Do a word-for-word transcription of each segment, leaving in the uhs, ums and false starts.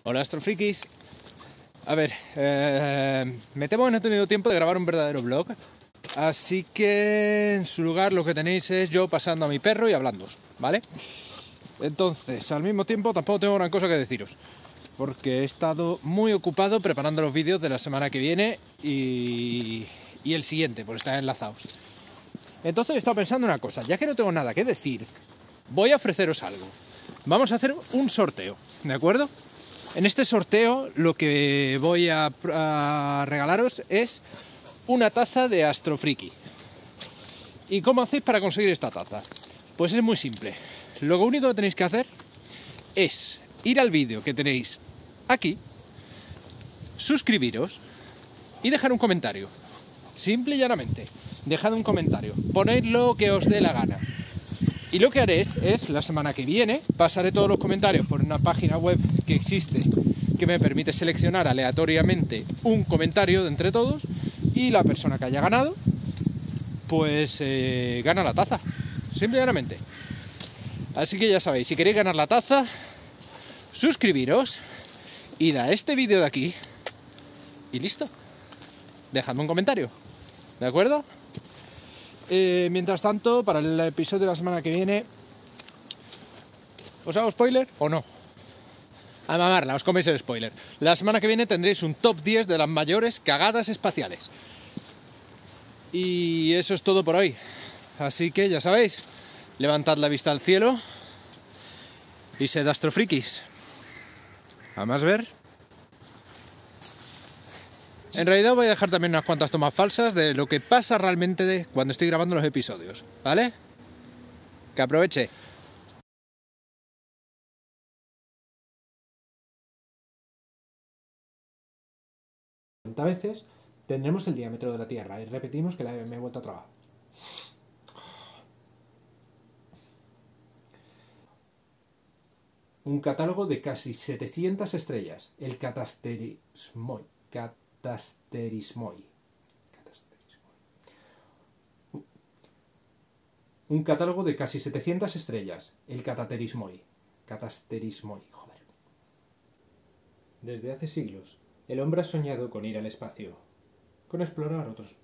Hola astrofrikis. A ver, eh, me temo que no he tenido tiempo de grabar un verdadero vlog, así que en su lugar lo que tenéis es yo pasando a mi perro y hablándoos, ¿vale? Entonces, al mismo tiempo tampoco tengo gran cosa que deciros, porque he estado muy ocupado preparando los vídeos de la semana que viene y, y el siguiente, por estar enlazados. Entonces he estado pensando una cosa, ya que no tengo nada que decir, voy a ofreceros algo. Vamos a hacer un sorteo, ¿de acuerdo? En este sorteo lo que voy a, a regalaros es una taza de Astrofriki. ¿Y cómo hacéis para conseguir esta taza? Pues es muy simple. Lo único que tenéis que hacer es ir al vídeo que tenéis aquí, suscribiros y dejar un comentario. Simple y llanamente. Dejad un comentario. Poned lo que os dé la gana. Y lo que haré es, es, la semana que viene, pasaré todos los comentarios por una página web que existe que me permite seleccionar aleatoriamente un comentario de entre todos y la persona que haya ganado, pues eh, gana la taza. Simple y llanamente. Así que ya sabéis, si queréis ganar la taza, suscribiros, id a este vídeo de aquí y listo. Dejadme un comentario, ¿de acuerdo? Eh, mientras tanto, para el episodio de la semana que viene, ¿os hago spoiler o no? A mamarla, os coméis el spoiler. La semana que viene tendréis un top diez de las mayores cagadas espaciales. Y eso es todo por hoy. Así que ya sabéis, levantad la vista al cielo y sed astrofrikis. A más ver. En realidad voy a dejar también unas cuantas tomas falsas de lo que pasa realmente de cuando estoy grabando los episodios, ¿vale? Que aproveche. A veces tendremos el diámetro de la Tierra y repetimos que la me he vuelto a trabar. Un catálogo de casi setecientas estrellas, el Catasterismoi. Catasterismoi. Un catálogo de casi setecientas estrellas, el Catasterismoi. Catasterismoi, joder. Desde hace siglos, el hombre ha soñado con ir al espacio, con explorar otros.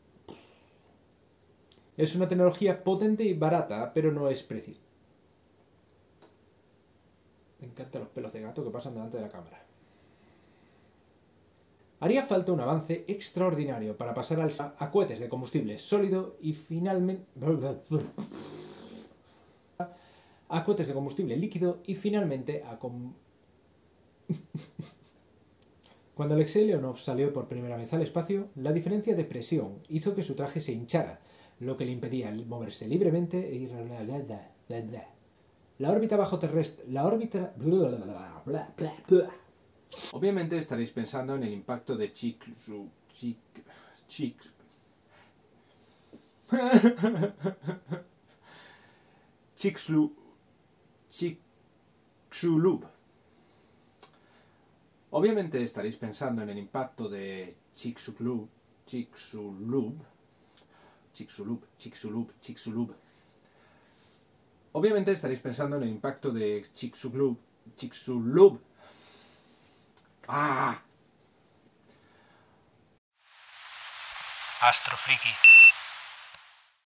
Es una tecnología potente y barata, pero no es precisa. Me encantan los pelos de gato que pasan delante de la cámara. Haría falta un avance extraordinario para pasar al a cohetes de combustible sólido y finalmente a cohetes de combustible líquido y finalmente a com... Cuando Alexei Leonov salió por primera vez al espacio, la diferencia de presión hizo que su traje se hinchara, lo que le impedía moverse libremente e ir... La órbita bajo terrestre... La órbita... Obviamente estaréis pensando en el impacto de Chicxulub... Chic... Chic... Chicxulub... Chicxulub. Obviamente estaréis pensando en el impacto de Chicxulub... Chicxulub... Chicxulub... Chicxulub... Chicxulub... Obviamente estaréis pensando en el impacto de Chicxulub... Chicxulub... ¡Ah! Astrofriki.